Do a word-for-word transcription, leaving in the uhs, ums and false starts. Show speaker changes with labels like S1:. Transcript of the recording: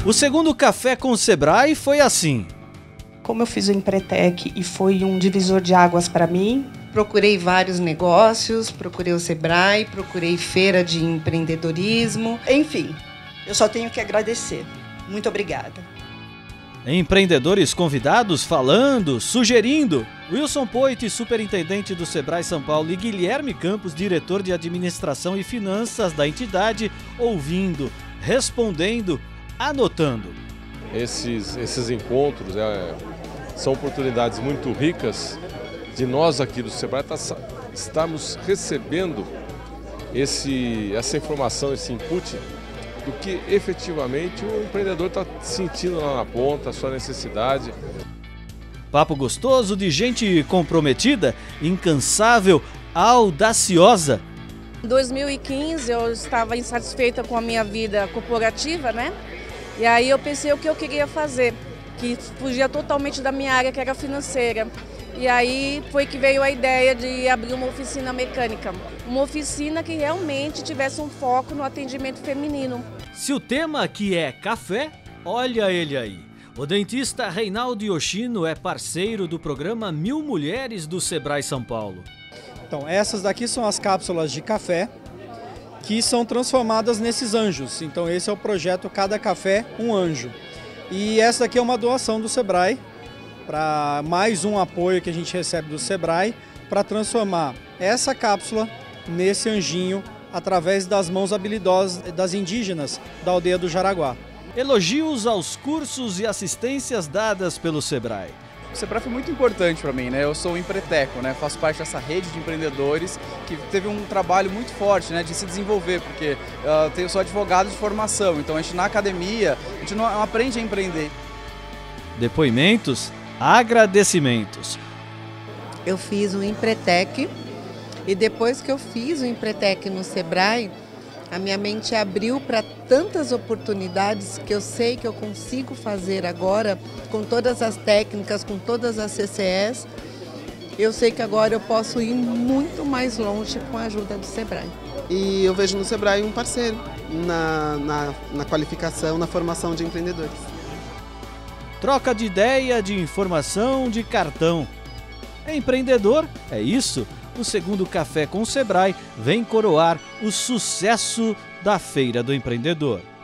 S1: O segundo Café com o Sebrae foi assim.
S2: Como eu fiz o Empretec e foi um divisor de águas para mim,
S3: procurei vários negócios, procurei o Sebrae, procurei feira de empreendedorismo.
S2: Enfim, eu só tenho que agradecer. Muito obrigada.
S1: Empreendedores convidados falando, sugerindo. Wilson Poit, superintendente do Sebrae São Paulo, e Guilherme Campos, diretor de administração e finanças da entidade, ouvindo, respondendo, anotando.
S4: Esses, esses encontros é, são oportunidades muito ricas de nós aqui do Sebrae tá, estarmos recebendo esse, essa informação, esse input do que efetivamente o empreendedor está sentindo lá na ponta, a sua necessidade.
S1: Papo gostoso de gente comprometida, incansável, audaciosa.
S5: Em dois mil e quinze eu estava insatisfeita com a minha vida corporativa, né? E aí eu pensei o que eu queria fazer, que fugia totalmente da minha área, que era financeira. E aí foi que veio a ideia de abrir uma oficina mecânica. Uma oficina que realmente tivesse um foco no atendimento feminino.
S1: Se o tema aqui é café, olha ele aí. O dentista Reinaldo Yoshino é parceiro do programa Mil Mulheres do Sebrae São Paulo.
S6: Então, essas daqui são as cápsulas de café que são transformadas nesses anjos. Então, esse é o projeto Cada Café, um Anjo. E essa daqui é uma doação do Sebrae, para mais um apoio que a gente recebe do Sebrae, para transformar essa cápsula nesse anjinho através das mãos habilidosas das indígenas da aldeia do Jaraguá.
S1: Elogios aos cursos e assistências dadas pelo Sebrae.
S7: O Sebrae foi muito importante para mim, né? Eu sou o Empreteco, né? Faço parte dessa rede de empreendedores que teve um trabalho muito forte, né? De se desenvolver, porque uh, eu sou advogado de formação, então a gente na academia, a gente não aprende a empreender.
S1: Depoimentos, agradecimentos.
S3: Eu fiz um Empretec e depois que eu fiz o Empretec no Sebrae, a minha mente abriu para tantas oportunidades que eu sei que eu consigo fazer agora, com todas as técnicas, com todas as C C Es. Eu sei que agora eu posso ir muito mais longe com a ajuda do Sebrae.
S8: E eu vejo no Sebrae um parceiro na, na, na qualificação, na formação de empreendedores.
S1: Troca de ideia, de informação, de cartão. É empreendedor? É isso? O segundo Café com o Sebrae vem coroar o sucesso da Feira do Empreendedor.